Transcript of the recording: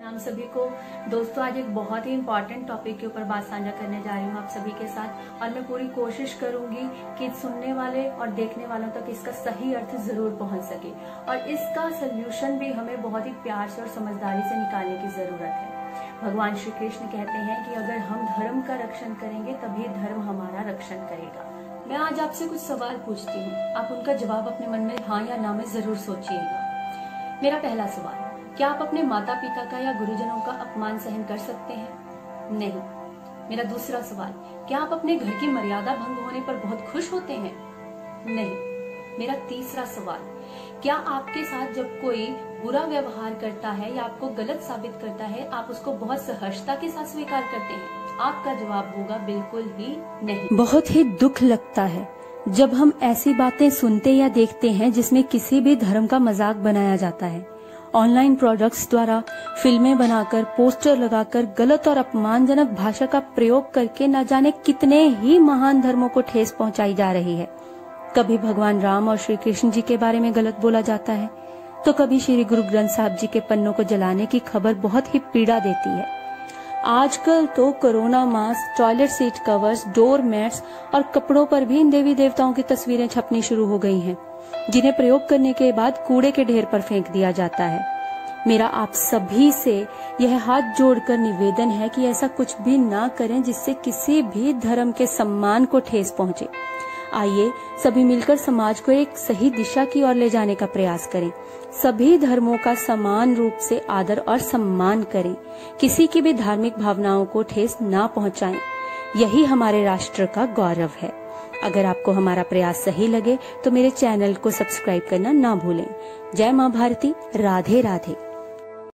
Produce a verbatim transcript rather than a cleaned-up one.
हम सभी को दोस्तों आज एक बहुत ही इम्पोर्टेंट टॉपिक के ऊपर बात साझा करने जा रही हूँ आप सभी के साथ, और मैं पूरी कोशिश करूंगी कि सुनने वाले और देखने वालों तक इसका सही अर्थ जरूर पहुंच सके, और इसका सोल्यूशन भी हमें बहुत ही प्यार से और समझदारी से निकालने की जरूरत है। भगवान श्री कृष्ण कहते हैं कि अगर हम धर्म का रक्षण करेंगे तभी धर्म हमारा रक्षण करेगा। मैं आज आपसे कुछ सवाल पूछती हूँ, आप उनका जवाब अपने मन में हाँ या ना में जरूर सोचिएगा। मेरा पहला सवाल, क्या आप अपने माता पिता का या गुरुजनों का अपमान सहन कर सकते हैं? नहीं। मेरा दूसरा सवाल, क्या आप अपने घर की मर्यादा भंग होने पर बहुत खुश होते हैं? नहीं। मेरा तीसरा सवाल, क्या आपके साथ जब कोई बुरा व्यवहार करता है या आपको गलत साबित करता है आप उसको बहुत सहजता के साथ स्वीकार करते हैं? आपका जवाब होगा बिल्कुल ही नहीं। बहुत ही दुख लगता है जब हम ऐसी बातें सुनते या देखते हैं जिसमें किसी भी धर्म का मजाक बनाया जाता है। ऑनलाइन प्रोडक्ट्स द्वारा फिल्में बनाकर, पोस्टर लगाकर, गलत और अपमानजनक भाषा का प्रयोग करके न जाने कितने ही महान धर्मों को ठेस पहुंचाई जा रही है। कभी भगवान राम और श्री कृष्ण जी के बारे में गलत बोला जाता है, तो कभी श्री गुरु ग्रंथ साहब जी के पन्नों को जलाने की खबर बहुत ही पीड़ा देती है। आजकल तो corona mask, toilet seat covers, door mats और कपड़ों पर भी इन देवी देवताओं की तस्वीरें छपनी शुरू हो गई हैं, जिन्हें प्रयोग करने के बाद कूड़े के ढेर पर फेंक दिया जाता है। मेरा आप सभी से यह हाथ जोड़कर निवेदन है कि ऐसा कुछ भी ना करें जिससे किसी भी धर्म के सम्मान को ठेस पहुंचे। आइए सभी मिलकर समाज को एक सही दिशा की ओर ले जाने का प्रयास करें। सभी धर्मों का समान रूप से आदर और सम्मान करें, किसी की भी धार्मिक भावनाओं को ठेस ना पहुंचाएं। यही हमारे राष्ट्र का गौरव है। अगर आपको हमारा प्रयास सही लगे तो मेरे चैनल को सब्सक्राइब करना ना भूलें। जय मां भारती। राधे राधे।